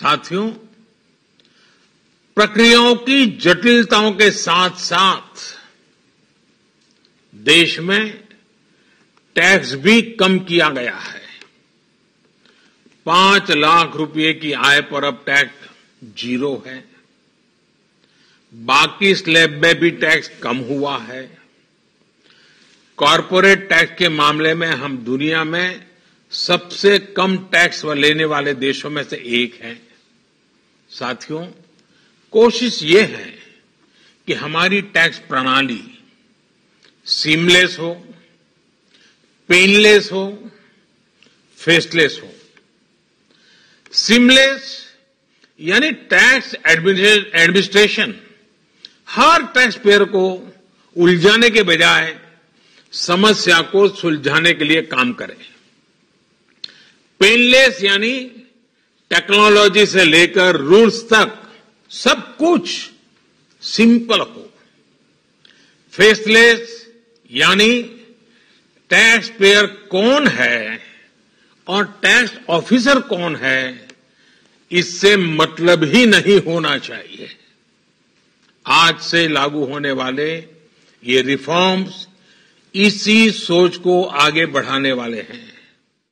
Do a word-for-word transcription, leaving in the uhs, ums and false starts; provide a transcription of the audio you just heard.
साथियों, प्रक्रियाओं की जटिलताओं के साथ साथ देश में टैक्स भी कम किया गया है। पांच लाख रुपए की आय पर अब टैक्स जीरो है। बाकी स्लैब में भी टैक्स कम हुआ है। कॉरपोरेट टैक्स के मामले में हम दुनिया में सबसे कम टैक्स लेने वाले देशों में से एक हैं। साथियों, कोशिश ये है कि हमारी टैक्स प्रणाली सीमलेस हो, पेनलेस हो, फेसलेस हो। सीमलेस यानी टैक्स एडमिनिस्ट्रेशन हर टैक्स पेयर को उलझाने के बजाय समस्या को सुलझाने के लिए काम करे। पेनलेस यानी टेक्नोलॉजी से लेकर रूल्स तक सब कुछ सिंपल हो। फेसलेस यानी टैक्स पेयर कौन है और टैक्स ऑफिसर कौन है, इससे मतलब ही नहीं होना चाहिए। आज से लागू होने वाले ये रिफॉर्म्स इसी सोच को आगे बढ़ाने वाले हैं।